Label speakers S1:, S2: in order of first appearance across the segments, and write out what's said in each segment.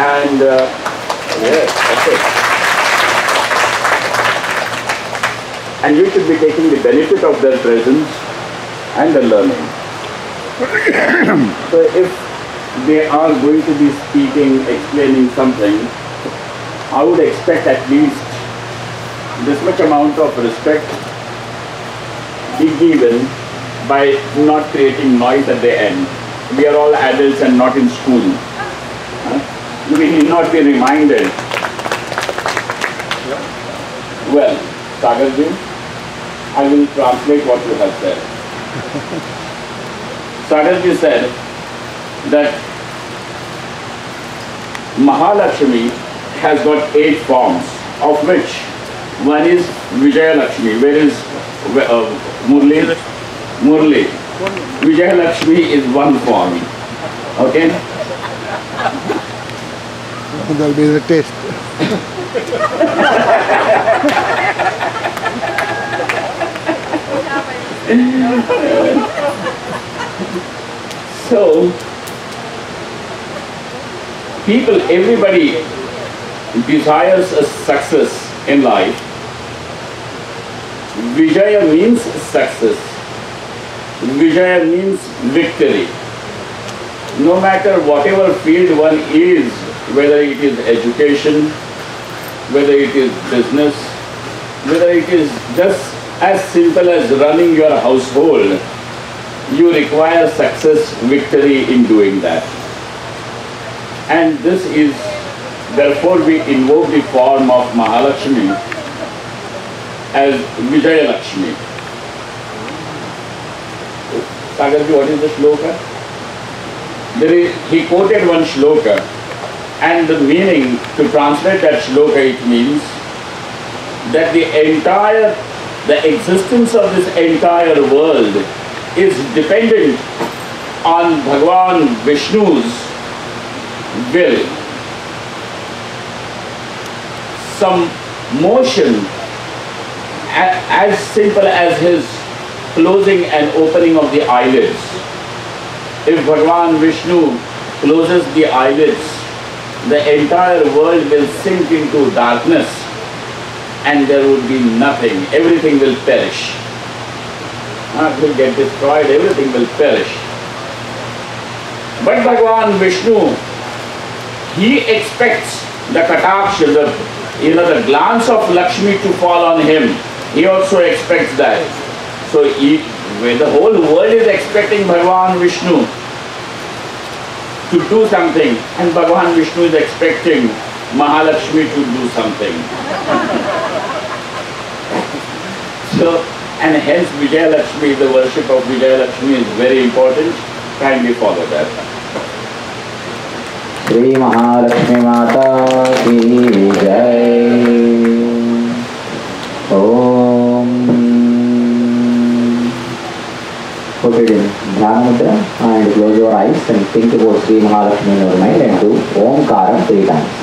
S1: And yes, okay. And you should be taking the benefit of their presence and the learning. So if they are going to be speaking, explaining something, I would expect at least this much amount of respect be given by not creating noise at the end. We are all adults and not in school. We need not be reminded. Well, Sagarji, I will translate what you have said. Sagarji said that Mahalakshmi has got 8 forms, of which one is Vijayalakshmi. Where is Murli? Murli. Vijayalakshmi is one form. Okay?
S2: That will be the taste.
S1: So, people, everybody desires a success in life. Vijaya means success. Vijaya means victory. No matter whatever field one is, whether it is education, whether it is business, whether it is just as simple as running your household, you require success, victory in doing that. And this is, therefore we invoke the form of Mahalakshmi as Vijayalakshmi. Sagarji, what is the shloka? He quoted one shloka, and the meaning, to translate that shloka, it means that the existence of this entire world is dependent on Bhagavan Vishnu's will. Some motion as simple as his closing and opening of the eyelids. If Bhagavan Vishnu closes the eyelids, the entire world will sink into darkness and there would be nothing. Everything will perish. Earth will get destroyed, everything will perish. But Bhagavan Vishnu, he expects the kataksha, the glance of Lakshmi to fall on him. He also expects that. So when the whole world is expecting Bhagavan Vishnu to do something, and Bhagavan Vishnu is expecting Mahalakshmi to do something. So, and hence Vijayalakshmi, the worship of Vijayalakshmi is very important. Kindly follow that.
S3: Shri Mahalakshmi Mata Ki Jai. Om. Put it in Dhyana Mudra and close your eyes and think about Shri Mahalakshmi in your mind and do Omkaram 3 times.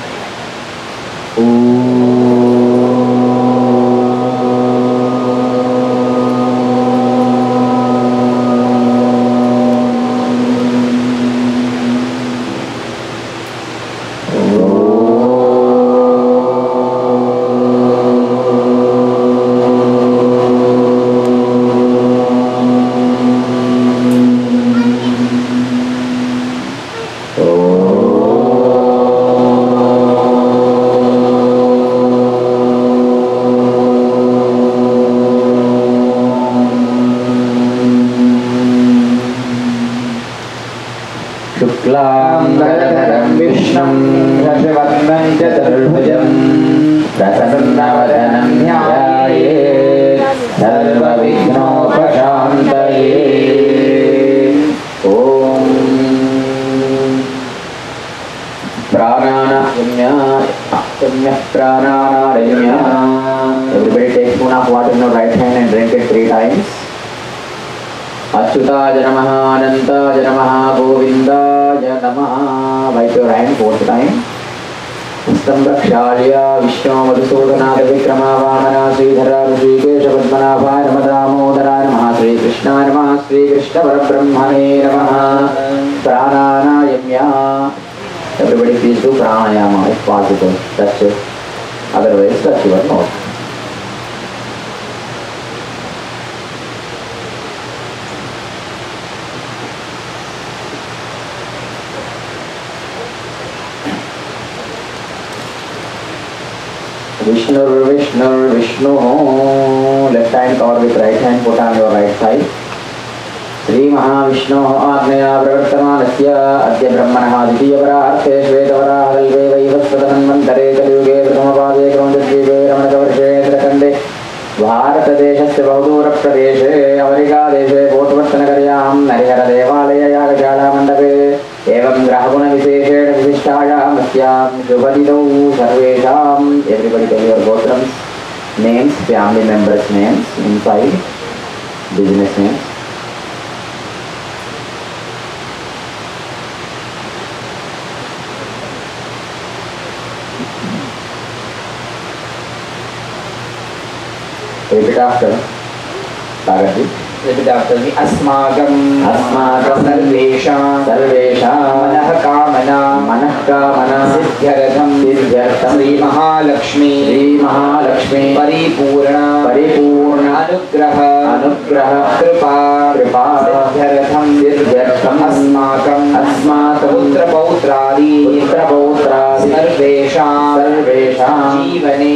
S3: Everybody take spoon of water in your right hand and drink it 3 times. Achyutaya Namaha, Anantaya Namaha, Govindaya Namaha. Wipe your hand 4th time. Ustam Rakshalya, Vishnu Madhusudana, Vikrama, Vamana, Sridhara, Srikesha, Padmanabha, Ramadamodara, Namaha, Sri Krishna, Namaha, Sri Krishna Parabrahmane, Namaha. Prananayamya. Everybody please do pranayama if possible. Touch it. Otherwise, touch your nose. Vishnu, Vishnu, Vishnu. Left hand cover with right hand, put on your right side. Shri Mahavishnu आज्ञया प्रवर्तमानस्य अद्य ब्रह्मणः द्वितीयपरार्थे श्वेतवराहकल्पे वैवस्वतमन्वन्तरे कलियुगे प्रथमपादे क्रमद्वीपे रमणकवर्षे उत्तरखण्डे भारतदेशस्य बहुदूरप्रदेशे अमेरिकादेशे कोटपट्टनगर्यां नरिहरदेवालये यागशालामण्डपे एवं ग्रहगुणविशेषेण विशिष्टायाम् अस्यां शुभतिथौ सर्वेषाम् everybody tell your गोत्रम् names family members names inside business names Repeat after Tagati. Repeat after me. Asmagam sarvesham manah kamana siddhyartham Sri Mahalakshmi paripurna anugraha kripa siddhyartham asmagam putra pautradi sarvesham जीवने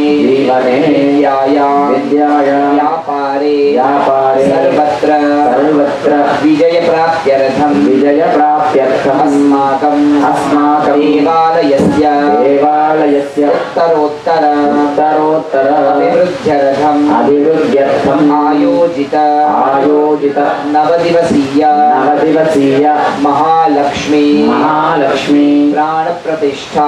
S3: विद्याया व्यापारे सर्वत्र विजय प्राप्त्यर्थम अस्माकं देवालयस्य उत्तरोत्तर अभिवृद्ध्यर्थम आयोजित नवदिवसीय महालक्ष्मी प्राण प्रतिष्ठा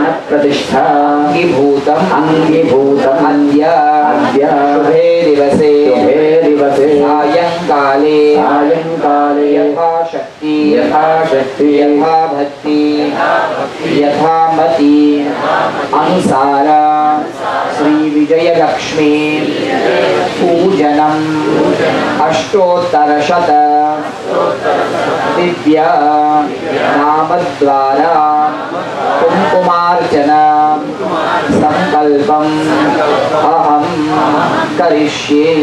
S3: अंगीभूतम अद्य शुभे दिवसे सायंकाले यथाशक्ति यथाभक्ति यथामति अनुसार श्री विजयलक्ष्मी पूजनम् अष्टोत्तरशत दिव्य नामद्वारा कुंकुमार्चना संकल्पम् अहं करिष्ये।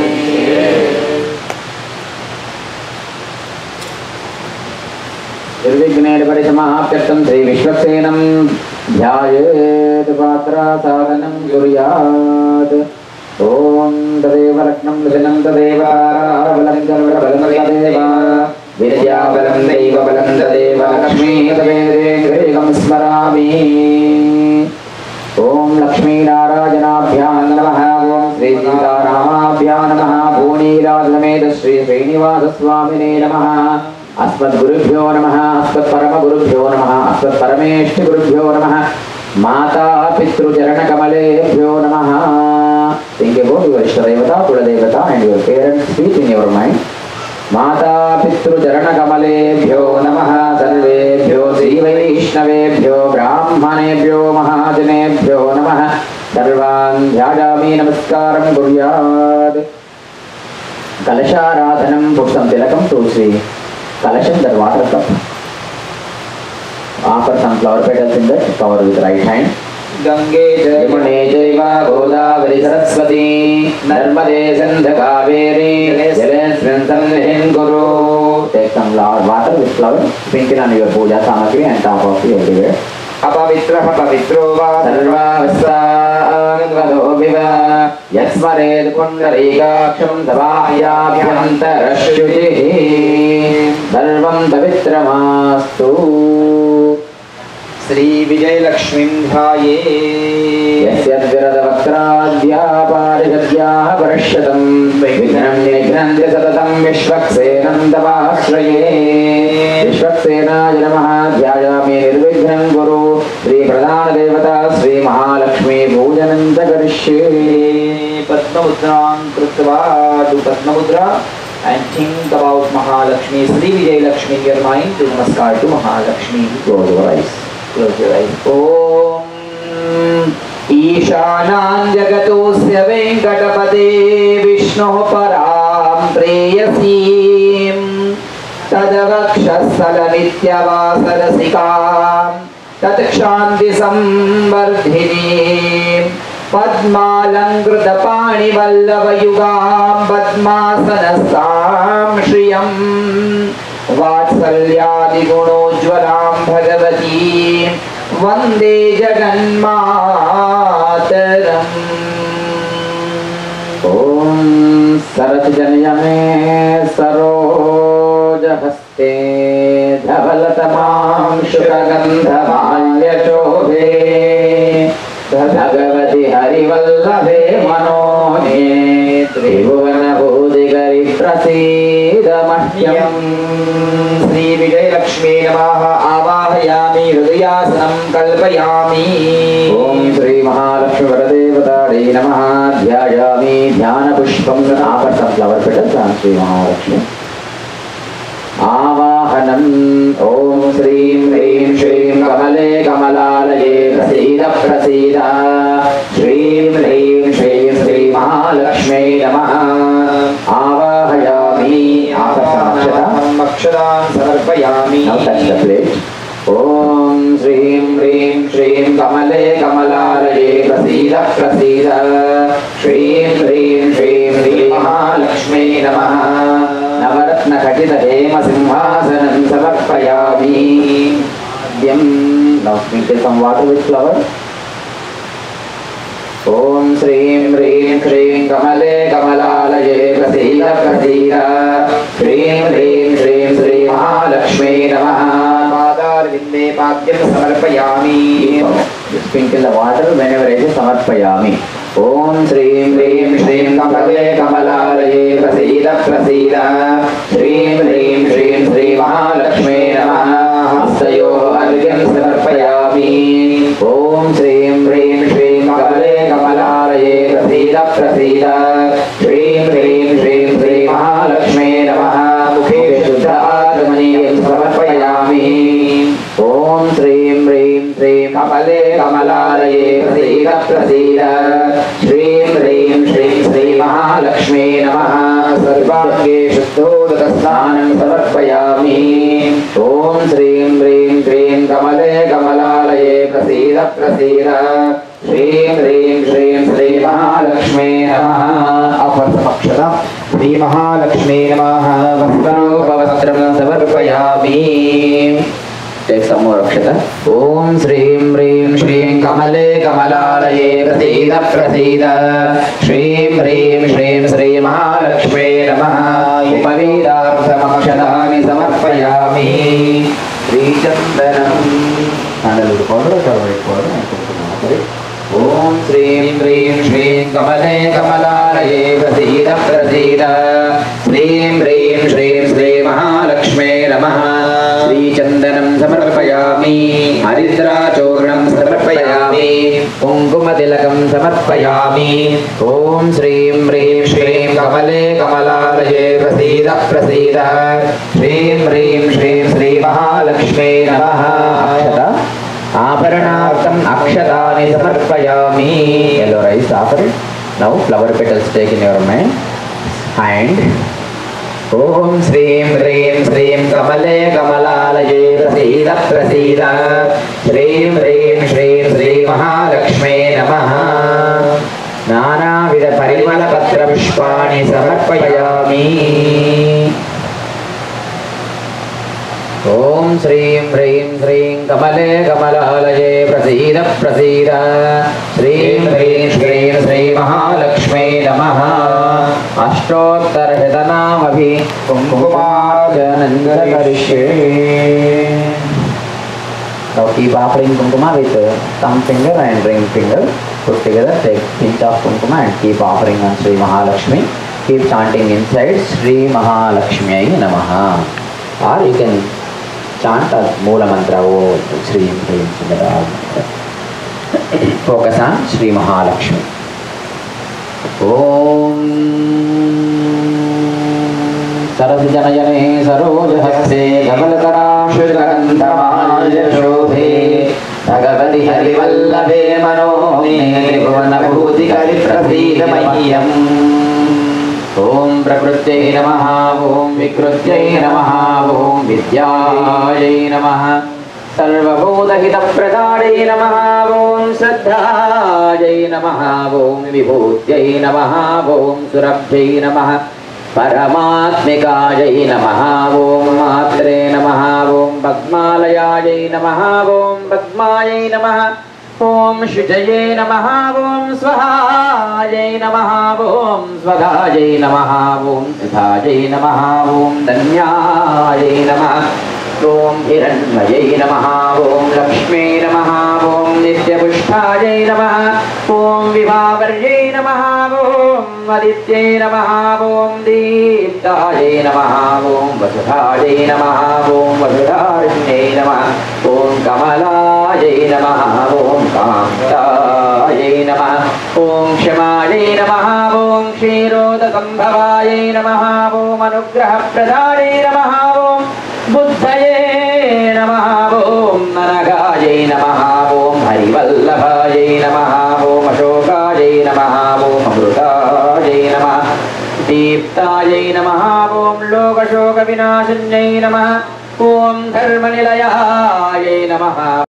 S3: निर्विघ्नेन परिसमाप्त्यर्थं श्री विश्वक्सेनं ध्यायेत् पात्रासाधनं कुर्यात्। ओम तदेव रत्नं लग्नं तदेव बलं तदेव विद्याबलं दैवबलं तदेव लक्ष्मी तदेव स्मरामि। ओम लक्ष्मी नारायणाभ्यां नमः। ओम श्री सीतारामाभ्यां नमः। भूनीराजसमेत श्री श्रीनिवास स्वामिने नमः। अस्मद्गुरुभ्यो नमः। अस्मत्परमगुरुभ्यो नमः। अस्मत्परमेष्ठिगुरुभ्यो नमः। माता पितृचरणकमलेभ्यो नमः। Think about your Ishtadevata, Kuladevata and your parents' speech in your mind. माता पितृचरणकमलेभ्यो नमः। सर्वेभ्यो श्रीवैष्णवेभ्यो ब्राह्मणेभ्यो महाजनेभ्यो नमः। सर्वान् ध्यायामि नमस्कारं कुर्यात्। कलशाराधनं पुष्पं तिलकं तुलसी कलशं that water cup. Offer some flower petals in that, cover with right hand. Gange यमुने चैव गोदावरी सरस्वती नर्मदे सिंधु कावेरी जलेस्मिन् सन्निधिं कुरु। Take some water with flower, sprinkle on your puja samagri and top of you everywhere. अपवित्रः पवित्रो वा सर्वावस्थान्वदोऽभिव यस्मरेत् पुण्डरीकाक्षं तवाह्याभ्यन्तरश्रुतिः सर्वं पवित्रमास्तु। श्री विजयलक्ष्मीं ध्याये यस्यद्विरदवक्त्राद्यापारिषद्याः वर्षतं विघ्नं निघ्नन्ति सततं विश्वक्सेनं तवाश्रये। विश्वक्सेनाय नमः। ध्यायामि निर्विघ्नं कुरु। श्री प्रधानदेवता श्री महालक्ष्मी पूजनं च करिष्ये। पद्ममुद्रां कृत्वा do पद्ममुद्रा and think about Mahalakshmi. Shri Vijayalakshmi in your mind. Do namaskar to Mahalakshmi. Close your eyes. Close your eyes. Om ईशानां जगतोऽस्य वेङ्कटपते विष्णोः परां प्रेयसीं तदवक्षस्थलनित्यवासरसिकां तत्क्षान्ति संवर्धिनी पद्मालङ्कृतपाणिवल्लभयुगां पद्मासनस्तां श्रियं वात्सल्यादिगुणोज्ज्वलां भगवतीं वन्दे जगन्मातरम्। ॐ सरसजनयमे सरोजहस्ते धवलतमां शुकगन्धमाल्यशोभे भगवति हरिवल्लभे मनोने त्रिभुवनभूतिकरि प्रसीद मह्यम्। श्री विजयलक्ष्मी नमः आवाहयामि हृदयासनं कल्पयामि। ॐ श्री महालक्ष्मी वरदेवतायै नमः ध्यायामि ध्यानपुष्पं नापर्थं flower petals on Shri Mahalakshmi आवाहनम्। ओम श्रीं ह्रीं श्रीं कमले कमलालये प्रसीद प्रसीद श्रीं ह्रीं श्रीं श्री महालक्ष्मी नमः आवाहयामि अक्षतां समर्पयामि। Now touch the plate. ओम श्रीं ह्रीं श्रीं कमले कमलालये प्रसीद प्रसीद श्रीं ह्रीं श्रीं श्री महालक्ष्मी नमः नवरत्न खचित हेम सिंहासनं समर्पयामि। Now sprinkle some water with flower. ओम श्रीं ह्रीं श्रीं कमले कमलालये प्रसीद प्रसीद श्रीं ह्रीं श्रीं श्री महालक्ष्मी नमः पादारविन्दे पाद्यं समर्पयामि। Sprinkle the water whenever it is समर्पयामि। ओम श्रीं ह्रीं श्रीं कमले कमलालये प्रसीद प्रसीद श्रीं ह्रीं श्रीं श्री महालक्ष्मी नमः हस्तयोः अर्घ्यं समर्पयामि। ओम श्रीं ह्रीं श्रीं कमले कमलालये प्रसीद प्रसीद श्रीं ह्रीं श्रीं श्री महालक्ष्मी नमः मुखे शुद्ध आचमनीयं समर्पयामि। ओम श्रीं ह्रीं श्रीं कमले कमलालये प्रसीद प्रसीद श्रीं ह्रीं श्रीं श्री महालक्ष्मी नमः सर्वाङ्गे शुद्धोदकस्नानं समर्पयामि। ओम श्रीं ह्रीं श्रीं कमले कमलालये प्रसीद प्रसीद श्रीं ह्रीं श्रीं श्री महालक्ष्मी नमः अपरसमक्षतं श्री महालक्ष्मी नमः वस्त्रोपवस्त्रं समर्पयामि। Take some more akshata. Om Shreem Hreem Shreem Kamale Kamalalaye Prasida Prasida Shreem Hreem Shreem Shri Mahalakshmi Namaha Upavidhartham Akshadani Samarpayami. Shri Chandanam Handle the powder or white powder? Om Shreem Hreem Shreem Kamale Kamalalaye Prasida Prasida Shreem Hreem Shreem Shri Mahalakshmi Namaha Shri चंदनं समर्पयामि हरिद्राचूर्णं समर्पयामि कुङ्कुमतिलकं समर्पयामि। ओम श्रीं ह्रीं श्रीं कमले कमलालये प्रसीद प्रसीद श्रीं ह्रीं श्रीं श्री महालक्ष्मी नमः अक्षता आभरणार्थम् अक्षतानि समर्पयामि। Yellow rice offering. Now flower petals take in your hand. ओम श्रीं ह्रीं श्रीं कमले कमलालये प्रसीद प्रसीद श्रीं ह्रीं श्रीं श्री महालक्ष्मी नमः नानाविध परिमलपत्रपुष्पाणि समर्पयामि। ओम श्रीं ह्रीं श्रीं कमले कमलालये प्रसीद प्रसीद श्रीं ह्रीं श्रीं श्री महालक्ष्मी नमः अष्टोत्तरशतनामभि कुङ्कुमार्चनं करिष्ये। Now keep offering kumkuma with thumb finger and ring finger put together. Take pinch of kumkuma and keep offering on Sri Mahalakshmi. Keep chanting inside Sri Mahalakshmi Namaha. Or you can chant as Moola Mantra or Sri Hrim Sundara. Focus on Sri Mahalakshmi. Om सरसजनयने सरोजहस्ते धवलतरां शुकगन्धमाल्यशोभे भगवति हरिवल्लभे मनोमे त्रिभुवनभूतिकरि प्रसीद मह्यम्। ओम प्रकृत्यै नमः ओम विकृत्यै नमः ओम विद्यायै नमः सर्वभूतहितप्रदायै नमः ॐ श्रद्धायै नमः ॐ विभूत्यै नमः ॐ सुरभ्यै नमः परमात्मिकायै नमः ॐ मात्रे नमः ॐ पद्मालयायै नमः ॐ पद्मायै नमः ॐ शुचये नमः ॐ स्वहायै नमः ॐ स्वधायै नमः ॐ सुधायै नमः ॐ धन्यायै नमः ॐ हिरण्मयै नमः ॐ लक्ष्मी नमः ॐ नित्यपुष्टायै नमः ॐ विभावर्यै नमः ॐ आदित्यै नमः ॐ दीप्तायै नमः ॐ वसुधायै नमः ॐ वसुधारिण्यै नमः ॐ कमलायै नमः ॐ कान्तायै नमः ॐ क्षमायै नमः ॐ क्षीरोदसम्भवायै नमः ॐ अनुग्रहप्रदायै नमः ॐ बुद्धये नमः ॐ नरगायै नमः ॐ हरिवल्लभायै नमः ॐ अशोकायै नमः ॐ अमृतायै नमः दीप्तायै नमः ॐ लोकशोकविनाशिन्यै नमः ॐ धर्मनिलयायै नमः।